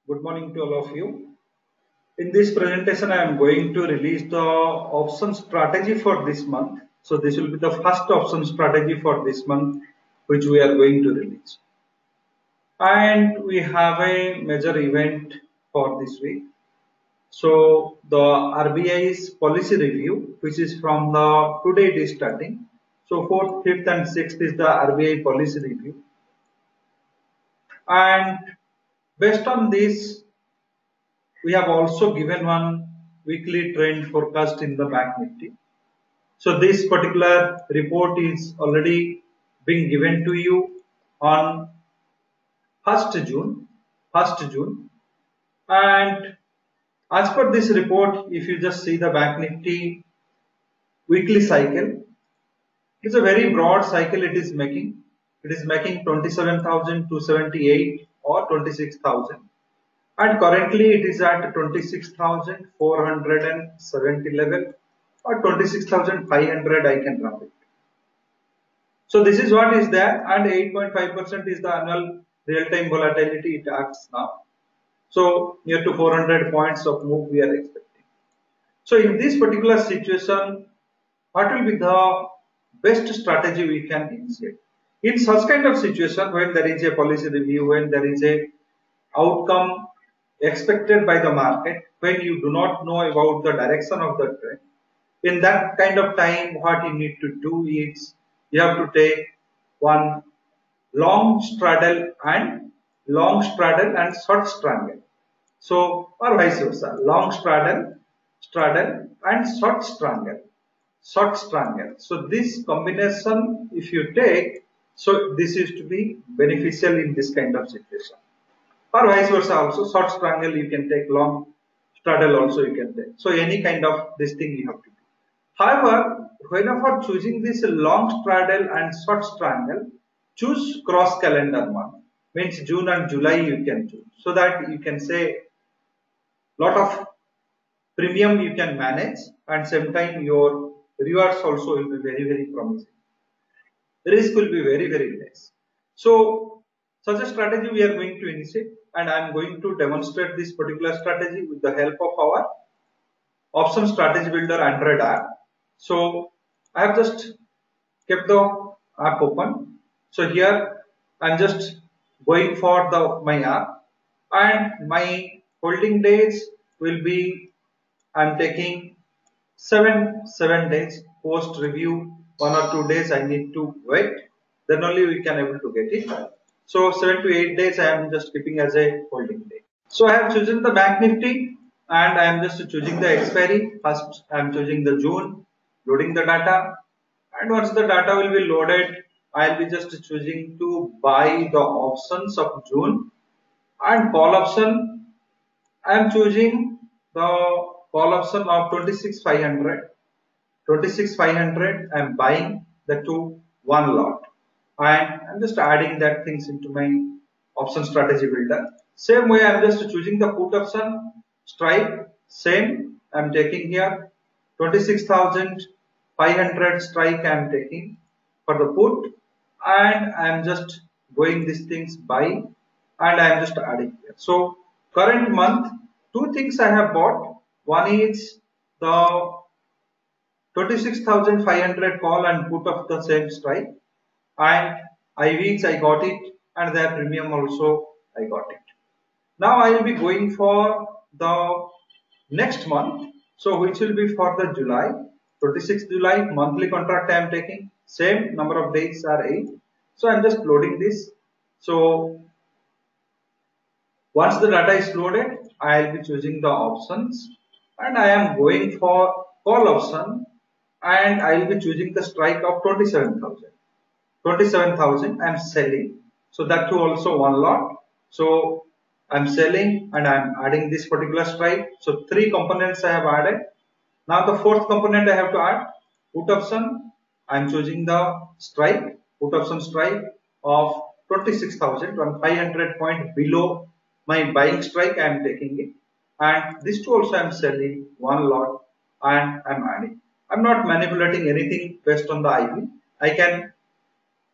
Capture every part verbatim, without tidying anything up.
Good morning to all of you. In this presentation, I am going to release the option strategy for this month. So this will be the first option strategy for this month, which we are going to release. And we have a major event for this week. So the R B I's policy review, which is from the today it is starting. So fourth, fifth, and sixth is the R B I policy review. And based on this, we have also given one weekly trend forecast in the Bank Nifty. So this particular report is already being given to you on first June, first June, and as per this report, if you just see the Bank Nifty weekly cycle, it's a very broad cycle it is making. It is making twenty-seven thousand two hundred seventy-eight or twenty-six thousand. And currently it is at twenty-six thousand four hundred seventy level or twenty-six thousand five hundred I can drop it. So this is what is there, and eight point five percent is the annual real-time volatility it acts now. So near to four hundred points of move we are expecting. So in this particular situation, what will be the best strategy we can initiate? In such kind of situation, when there is a policy review, when there is a outcome expected by the market, when you do not know about the direction of the trend, in that kind of time what you need to do is you have to take one long straddle and long straddle and short strangle. So or vice versa, long straddle, straddle and short strangle, short strangle. So this combination if you take, so this is to be beneficial in this kind of situation. Or vice versa also, short strangle you can take, long straddle also you can take. So any kind of this thing you have to do. However, whenever choosing this long straddle and short strangle, choose cross calendar month. Means June and July you can choose. So that you can say lot of premium you can manage, and same time your rewards also will be very very promising. Risk will be very very less. So such a strategy we are going to initiate, and I am going to demonstrate this particular strategy with the help of our option strategy builder Android app. So I have just kept the app open. So here I am just going for the my app, and my holding days will be, I am taking seven seven days. Post review one or two days I need to wait, then only we can able to get it. So seven to eight days I am just keeping as a holding day. So I have chosen the Bank Nifty, and I am just choosing the expiry. First I am choosing the June, loading the data, and once the data will be loaded, I will be just choosing to buy the options of June, and call option I am choosing the call option of twenty-six five hundred. twenty-six five hundred I am buying the two one lot, and I'm just adding that things into my option strategy builder. Same way I'm just choosing the put option strike, same I'm taking here twenty-six thousand five hundred strike I'm taking for the put, and I'm just going these things buy, and I'm just adding here. So current month two things I have bought. One is the twenty-six thousand five hundred call and put of the same strike, and I weeks I got it, and their premium also I got it. Now I will be going for the next month, so which will be for the July, twenty-sixth July monthly contract I am taking, same number of days are eight. So I am just loading this. So once the data is loaded, I will be choosing the options, and I am going for call option, and I will be choosing the strike of twenty-seven thousand. twenty-seven thousand I am selling. So that too also one lot. So I am selling, and I am adding this particular strike. So three components I have added. Now the fourth component I have to add, put option. I am choosing the strike, put option strike of twenty-six thousand, five hundred point below my buying strike I am taking it, and this two also I am selling one lot, and I am adding. I am not manipulating anything based on the I P. I can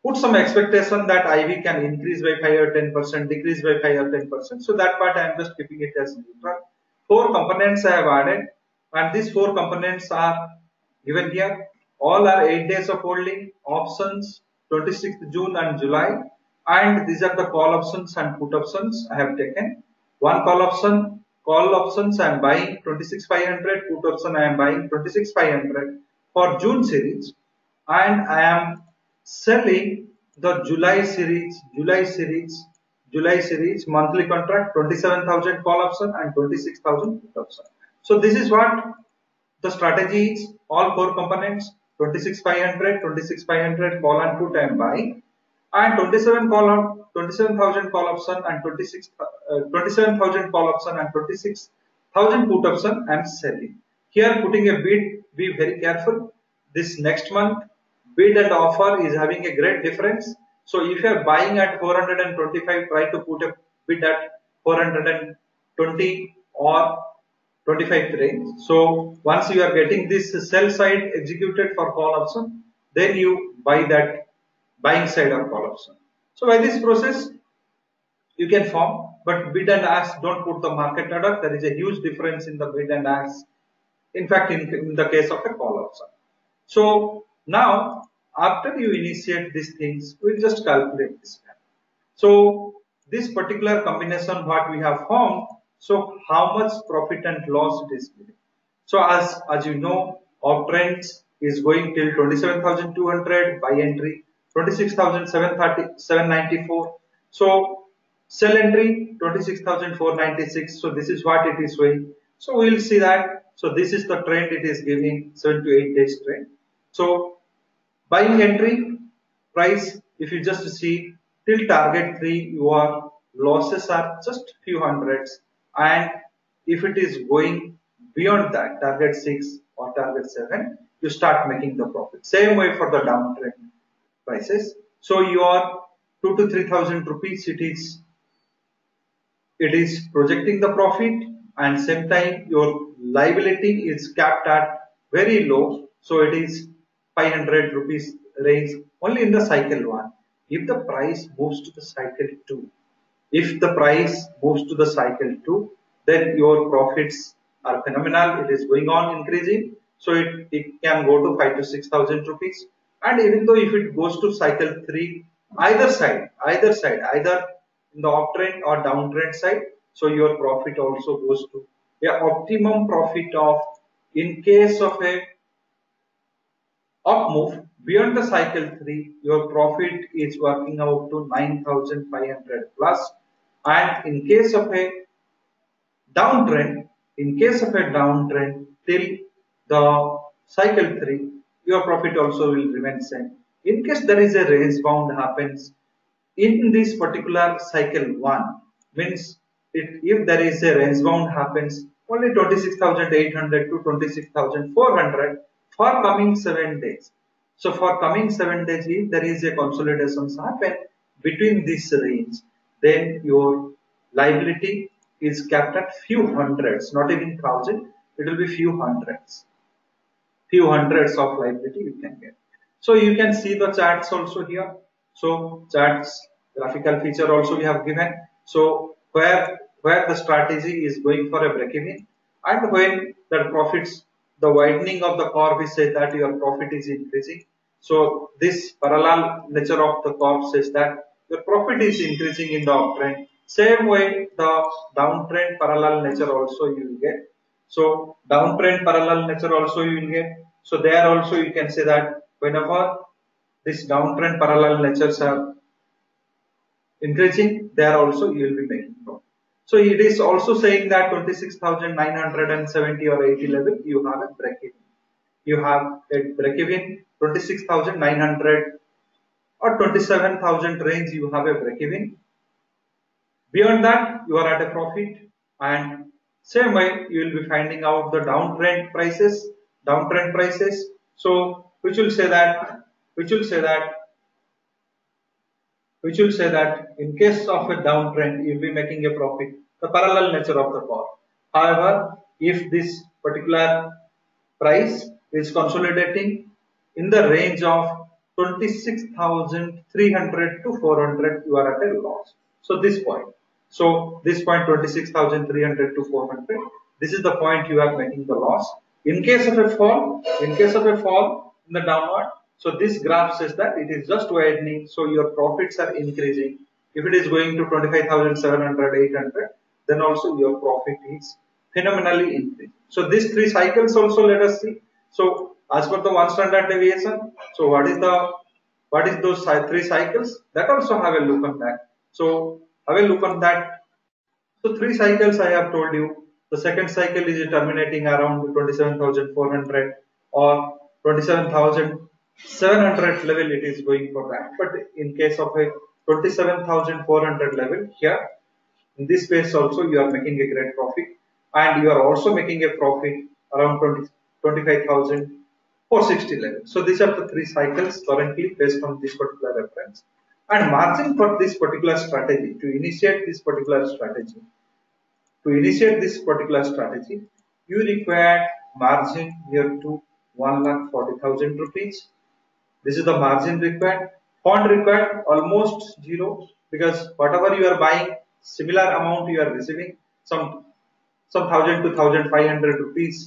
put some expectation that I V can increase by five or ten percent, decrease by five or ten percent. So that part I am just keeping it as neutral. Four components I have added, and these four components are given here. All are eight days of holding, options twenty-sixth June and July, and these are the call options and put options I have taken. One call option, call options I am buying twenty-six five hundred, put option I am buying twenty-six five hundred for June series, and I am selling the July series, July series, July series monthly contract twenty-seven thousand call option and twenty-six thousand put option. So this is what the strategy is. All four components twenty-six five hundred, twenty-six five hundred call and put I am buying, and twenty-seven call on twenty-seven thousand call option and twenty-six uh, twenty-seven thousand call option and twenty-six thousand put option I am selling. Here putting a bid, be very careful. This next month bid and offer is having a great difference. So if you are buying at four hundred twenty-five, try to put a bid at four hundred twenty or twenty-five range. So once you are getting this sell side executed for call option, then you buy that buying side of call option. So by this process you can form, but bid and ask, don't put the market order. There is a huge difference in the bid and ask. In fact, in, in the case of a call option. So now after you initiate these things, we'll just calculate this. So this particular combination what we have formed, so how much profit and loss it is giving. So as as you know, uptrends is going till twenty-seven thousand two hundred buy entry, twenty-six thousand seven hundred ninety-four. So sell entry twenty-six thousand four hundred ninety-six. So this is what it is showing. So we will see that. So this is the trend it is giving, seven to eight days trend. So buying entry price, if you just see till target three, your losses are just few hundreds, and if it is going beyond that, target six or target seven, you start making the profit. Same way for the downtrend prices. So your two to three thousand rupees, it is it is projecting the profit, and same time your liability is capped at very low. So it is five hundred rupees range only in the cycle one. If the price moves to the cycle two, if the price moves to the cycle two, then your profits are phenomenal. It is going on increasing. So it, it can go to five to six thousand rupees. And even though if it goes to cycle three, either side, either side, either in the uptrend or downtrend side, so your profit also goes to a optimum profit of, in case of a up move beyond the cycle three, your profit is working out to nine thousand five hundred plus, and in case of a downtrend, in case of a downtrend till the cycle three, your profit also will remain same. In case there is a range bound happens in this particular cycle one, means it, if there is a range bound happens only twenty-six thousand eight hundred to twenty-six thousand four hundred for coming seven days. So for coming seven days, if there is a consolidation happen between this range, then your liability is capped at few hundreds, not even thousand. It will be few hundreds, few hundreds of liability you can get. So you can see the charts also here. So charts, graphical feature also we have given. So where where the strategy is going for a break even, and when the profits, the widening of the curve, we say that your profit is increasing. So this parallel nature of the curve says that your profit is increasing in the uptrend. Same way the downtrend parallel nature also you will get. So downtrend parallel nature also you will get. So there also you can say that whenever this downtrend parallel natures are increasing, there also you will be making profit. So it is also saying that twenty-six thousand nine hundred seventy or eighty level you have a break even. You have a break even twenty-six thousand nine hundred or twenty-seven thousand range, you have a break even. Beyond that, you are at a profit, and same way you will be finding out the downtrend prices, downtrend prices. So which will say that, which will say that which will say that in case of a downtrend, you will be making a profit, the parallel nature of the curve. However, if this particular price is consolidating in the range of twenty-six thousand three hundred to four hundred you are at a loss. So this point. So this point twenty-six thousand three hundred to four hundred, this is the point you are making the loss. In case of a fall, in case of a fall in the downward, so this graph says that it is just widening, so your profits are increasing. If it is going to twenty-five thousand seven hundred, eight hundred, then also your profit is phenomenally increasing. So these three cycles also let us see. So as per the one standard deviation, so what is the what is those three cycles? That also have a look on that. So have a look on that. So three cycles I have told you. The second cycle is terminating around twenty-seven thousand four hundred or twenty-seven thousand seven hundred level it is going for that. But in case of a twenty-seven thousand four hundred level here, in this phase also you are making a great profit, and you are also making a profit around twenty, twenty-five thousand four hundred sixty level. So these are the three cycles currently based on this particular reference. And margin for this particular strategy, to initiate this particular strategy, to initiate this particular strategy, you require margin here to one lakh forty thousand rupees. This is the margin required. Fund required almost zero, because whatever you are buying, similar amount you are receiving, some some thousand to thousand five hundred rupees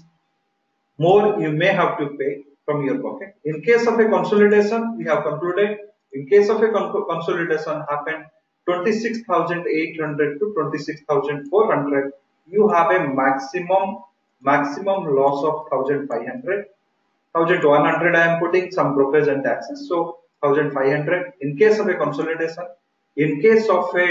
more you may have to pay from your pocket. In case of a consolidation, we have concluded. In case of a consolidation happened twenty-six thousand eight hundred to twenty-six thousand four hundred, you have a maximum maximum loss of one thousand five hundred. one thousand one hundred I am putting some brokerage and taxes, so one thousand five hundred in case of a consolidation. In case of a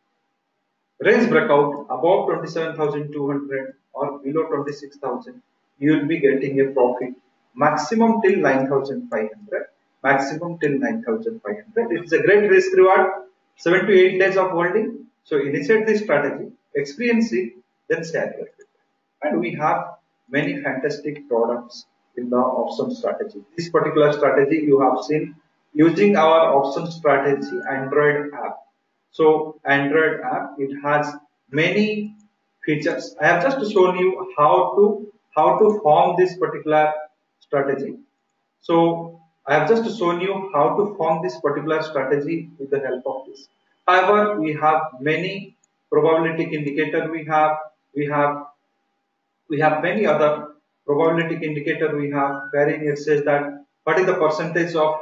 range breakout above twenty-seven thousand two hundred or below twenty-six thousand, you will be getting a profit maximum till nine thousand five hundred, maximum till nine thousand five hundred. It's a great risk reward, seven to eight days of holding. So initiate this strategy, experience it, then share your feedback. And we have many fantastic products in the option strategy. This particular strategy you have seen using our option strategy Android app. So Android app, it has many features. I have just shown you how to how to form this particular strategy. So I have just shown you how to form this particular strategy with the help of this. However, we have many probability indicator. We have we have we have many other probability indicator. We have wherein it says that what is the percentage of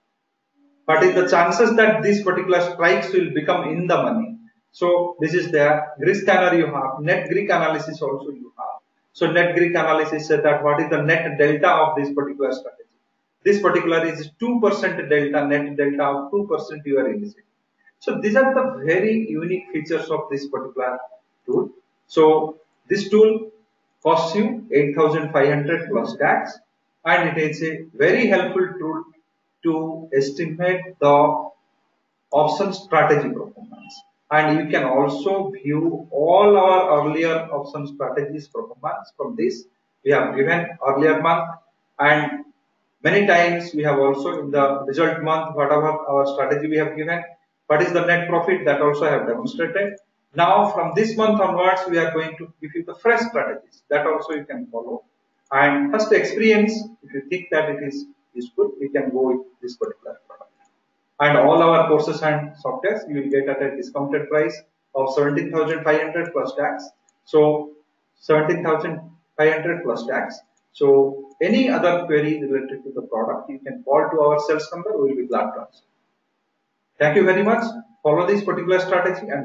what is the chances that these particular strikes will become in the money. So this is there. Greek scanner you have, net Greek analysis also you have. So net Greek analysis says that what is the net delta of this particular strategy. This particular is two percent delta, net delta of two percent you are initiating. So these are the very unique features of this particular tool. So this tool costs you eight thousand five hundred plus tax, and it is a very helpful tool to estimate the option strategy performance. And you can also view all our earlier option strategies performance from this. We have given earlier month, and many times we have also in the result month whatever our strategy we have given. What is the net profit, that also I have demonstrated. Now from this month onwards we are going to give you the fresh strategies, that also you can follow. And first experience, if you think that it is useful, you can go with this particular product. And all our courses and softwares you will get at a discounted price of seventeen thousand five hundred plus tax. So seventeen thousand five hundred plus tax. So any other query related to the product, you can call to our sales number. We will be glad to answer. Thank you very much. Follow this particular strategy and